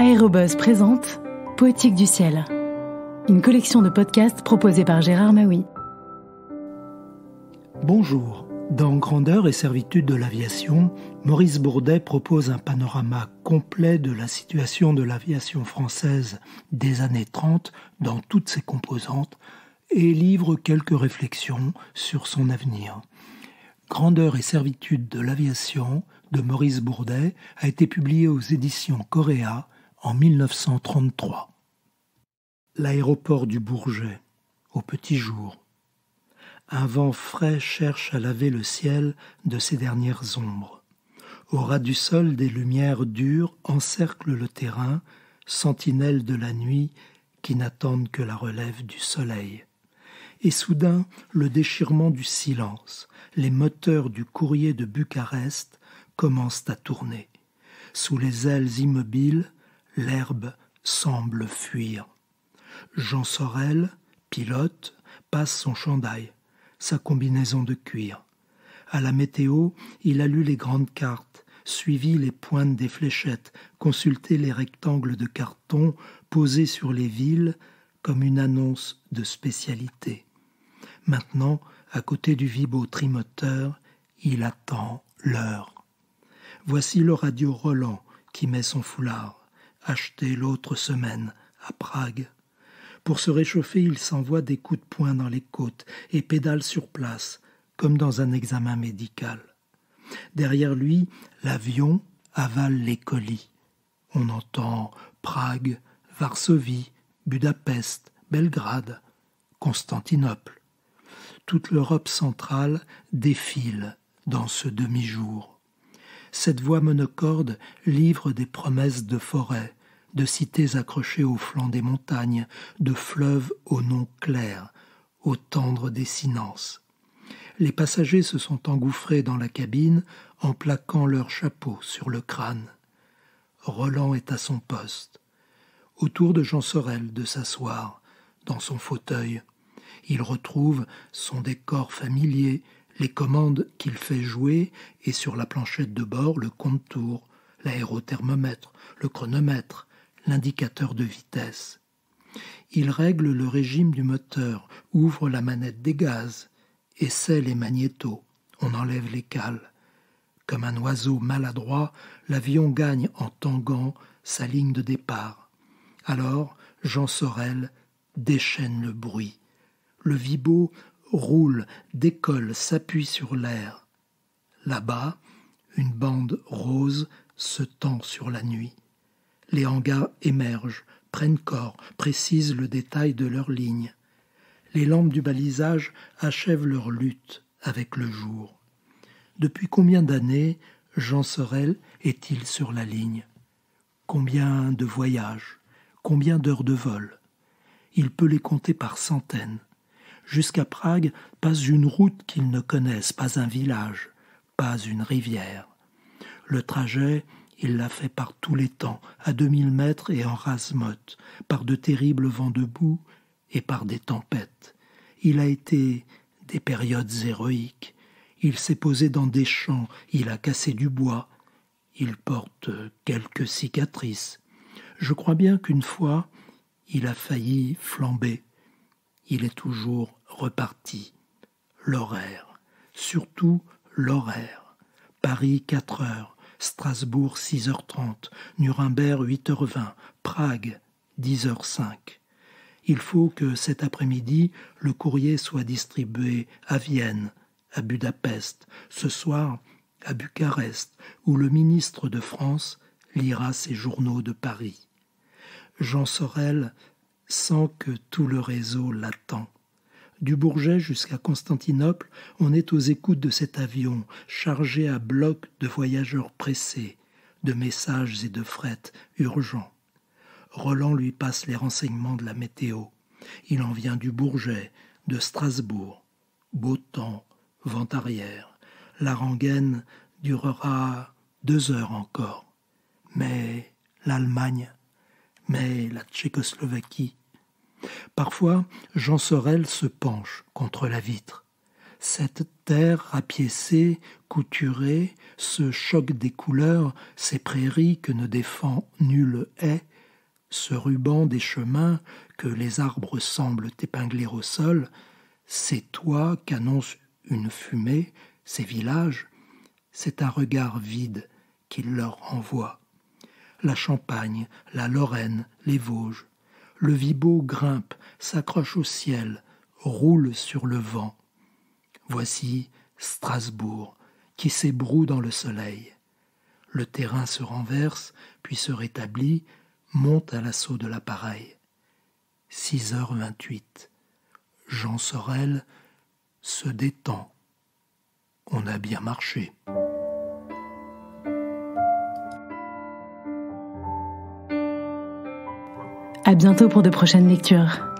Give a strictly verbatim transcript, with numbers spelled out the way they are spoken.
Aérobuzz présente Poétique du ciel, une collection de podcasts proposée par Gérard Maui. Bonjour. Dans Grandeur et servitude de l'aviation, Maurice Bourdet propose un panorama complet de la situation de l'aviation française des années trente dans toutes ses composantes et livre quelques réflexions sur son avenir. Grandeur et servitude de l'aviation de Maurice Bourdet a été publié aux éditions Coréa en mille neuf cent trente-trois. L'aéroport du Bourget, au petit jour. Un vent frais cherche à laver le ciel de ses dernières ombres. Au ras du sol, des lumières dures encerclent le terrain, sentinelles de la nuit qui n'attendent que la relève du soleil. Et soudain, le déchirement du silence, les moteurs du courrier de Bucarest commencent à tourner. Sous les ailes immobiles, l'herbe semble fuir. Jean Sorel, pilote, passe son chandail, sa combinaison de cuir. À la météo, il a lu les grandes cartes, suivi les pointes des fléchettes, consulté les rectangles de carton posés sur les villes comme une annonce de spécialité. Maintenant, à côté du Vibo trimoteur, il attend l'heure. Voici le radio Roland qui met son foulard, acheté l'autre semaine à Prague. Pour se réchauffer, il s'envoie des coups de poing dans les côtes et pédale sur place, comme dans un examen médical. Derrière lui, l'avion avale les colis. On entend Prague, Varsovie, Budapest, Belgrade, Constantinople. Toute l'Europe centrale défile dans ce demi-jour. Cette voix monocorde livre des promesses de forêts, de cités accrochées au flanc des montagnes, de fleuves au nom clair, au tendre dessinance. Les passagers se sont engouffrés dans la cabine en plaquant leurs chapeaux sur le crâne. Roland est à son poste. Autour de Jean Sorel de s'asseoir dans son fauteuil. Il retrouve son décor familier, les commandes qu'il fait jouer et sur la planchette de bord le compte-tours, l'aérothermomètre, le chronomètre, l'indicateur de vitesse. Il règle le régime du moteur, ouvre la manette des gaz, essaie les magnétos, on enlève les cales. Comme un oiseau maladroit, l'avion gagne en tanguant sa ligne de départ. Alors, Jean Sorel déchaîne le bruit. Le Vibo roule, décolle, s'appuie sur l'air. Là-bas, une bande rose se tend sur la nuit. Les hangars émergent, prennent corps, précisent le détail de leurs lignes. Les lampes du balisage achèvent leur lutte avec le jour. Depuis combien d'années Jean Sorel est-il sur la ligne? Combien de voyages? Combien d'heures de vol? Il peut les compter par centaines. Jusqu'à Prague, pas une route qu'il ne connaisse, pas un village, pas une rivière. Le trajet, il l'a fait par tous les temps, à deux mille mètres et en rase-motte, par de terribles vents de boue et par des tempêtes. Il a été des périodes héroïques. Il s'est posé dans des champs, il a cassé du bois. Il porte quelques cicatrices. Je crois bien qu'une fois, il a failli flamber. Il est toujours reparti. L'horaire, surtout l'horaire. Paris, quatre heures. Strasbourg, six heures trente. Nuremberg, huit heures vingt. Prague, dix heures cinq. Il faut que cet après-midi, le courrier soit distribué à Vienne, à Budapest, ce soir à Bucarest, où le ministre de France lira ses journaux de Paris. Jean Sorel sent que tout le réseau l'attend. Du Bourget jusqu'à Constantinople, on est aux écoutes de cet avion, chargé à bloc de voyageurs pressés, de messages et de fret urgents. Roland lui passe les renseignements de la météo. Il en vient du Bourget, de Strasbourg. Beau temps, vent arrière. La rengaine durera deux heures encore. Mais l'Allemagne, mais la Tchécoslovaquie. Parfois, Jean Sorel se penche contre la vitre. Cette terre rapiécée, couturée, ce choc des couleurs, ces prairies que ne défend nulle haie, Ce ruban des chemins que les arbres semblent épingler au sol, ces toits qu'annonce une fumée, ces villages, c'est un regard vide qu'il leur renvoie. La Champagne, la Lorraine, les Vosges, le Vibo grimpe, s'accroche au ciel, roule sur le vent. Voici Strasbourg, qui s'ébroue dans le soleil. Le terrain se renverse, puis se rétablit, monte à l'assaut de l'appareil. six heures vingt-huit. Jean Sorel se détend. On a bien marché. À bientôt pour de prochaines lectures.